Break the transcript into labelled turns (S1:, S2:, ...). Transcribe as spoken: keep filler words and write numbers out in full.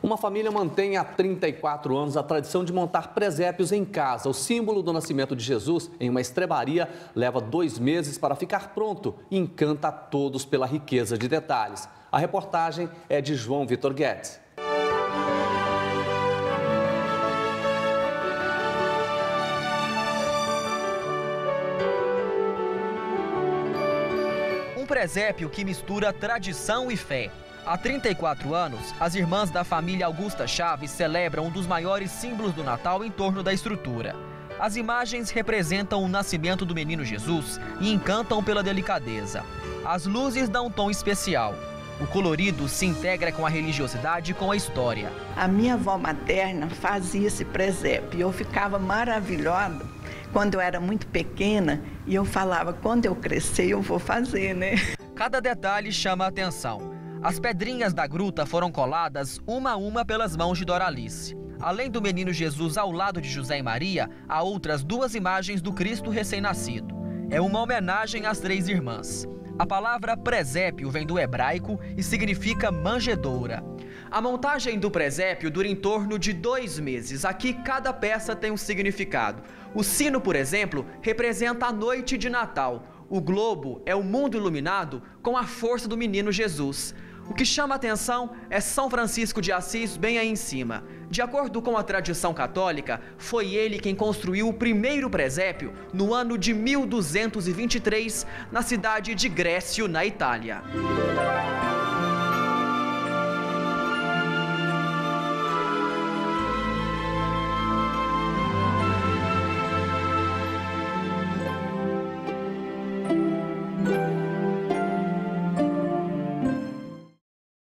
S1: Uma família mantém há trinta e quatro anos a tradição de montar presépios em casa. O símbolo do nascimento de Jesus em uma estrebaria leva dois meses para ficar pronto e encanta a todos pela riqueza de detalhes. A reportagem é de João Vitor Guedes.
S2: Um presépio que mistura tradição e fé. Há trinta e quatro anos, as irmãs da família Augusta Chaves celebram um dos maiores símbolos do Natal em torno da estrutura. As imagens representam o nascimento do menino Jesus e encantam pela delicadeza. As luzes dão um tom especial. O colorido se integra com a religiosidade e com a história.
S3: A minha avó materna fazia esse presépio e eu ficava maravilhada quando eu era muito pequena e eu falava, quando eu crescer eu vou fazer, né?
S2: Cada detalhe chama a atenção. As pedrinhas da gruta foram coladas uma a uma pelas mãos de Doralice. Além do menino Jesus ao lado de José e Maria, há outras duas imagens do Cristo recém-nascido. É uma homenagem às três irmãs. A palavra presépio vem do hebraico e significa manjedoura. A montagem do presépio dura em torno de dois meses. Aqui, cada peça tem um significado. O sino, por exemplo, representa a noite de Natal. O globo é o mundo iluminado com a força do menino Jesus. O que chama a atenção é São Francisco de Assis bem aí em cima. De acordo com a tradição católica, foi ele quem construiu o primeiro presépio no ano de mil duzentos e vinte e três, na cidade de Grécio, na Itália.